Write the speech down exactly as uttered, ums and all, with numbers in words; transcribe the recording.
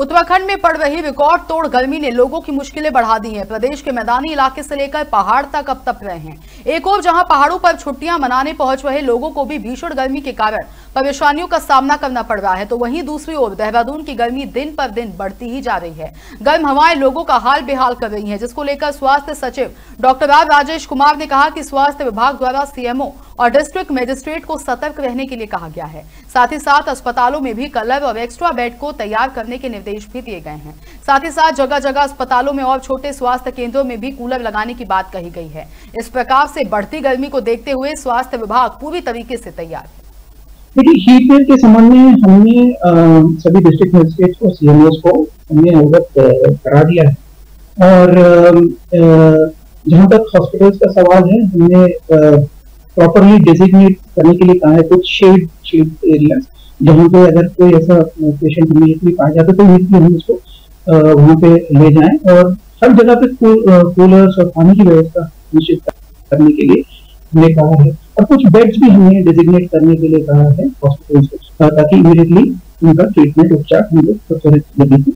उत्तराखंड में पड़ रही रिकॉर्ड तोड़ गर्मी ने लोगों की मुश्किलें बढ़ा दी हैं। प्रदेश के मैदानी इलाके से लेकर पहाड़ तक अब तप रहे हैं। एक ओर जहां पहाड़ों पर छुट्टियां मनाने पहुंच रहे लोगों को भी भीषण गर्मी के कारण परेशानियों का सामना करना पड़ रहा है, तो वहीं दूसरी ओर देहरादून की गर्मी दिन पर दिन बढ़ती ही जा रही है। गर्म हवाएं लोगों का हाल बेहाल कर रही हैं, जिसको लेकर स्वास्थ्य सचिव डॉक्टर आर राजेश कुमार ने कहा कि स्वास्थ्य विभाग द्वारा सीएमओ और डिस्ट्रिक्ट मजिस्ट्रेट को सतर्क रहने के लिए कहा गया है। साथ ही साथ अस्पतालों में भी कलर और एक्स्ट्रा बेड को तैयार करने के निर्देश भी दिए गए हैं। साथ ही साथ जगह जगह अस्पतालों में और छोटे स्वास्थ्य केंद्रों में भी कूलर लगाने की बात कही गई है। इस प्रकार से बढ़ती गर्मी को देखते हुए स्वास्थ्य विभाग पूरी तरीके से तैयार है। देखिए, हीट वेव के संबंध में हमने आ, सभी डिस्ट्रिक्ट मजिस्ट्रेट को, सीएमओस को हमने अवगत करा दिया है। और जहां तक हॉस्पिटल्स का सवाल है, हमने प्रॉपरली डेजिग्नेट करने के लिए कहा है कुछ शेड शेड एरियाज, जहां पे अगर कोई ऐसा पेशेंट इमीडिएटली पाया जाता है तो इमीडिएटली हम उसको वहां पे ले जाएं। और हर जगह पे कूलर्स और पानी की व्यवस्था निश्चित करने के लिए हमने कहा है। और कुछ बेड्स भी हमने डेजिग्नेट करने के लिए कहा है हॉस्पिटल्स को, ताकि इमीडिएटली उनका ट्रीटमेंट उपचार हम लोग त्वरित गति से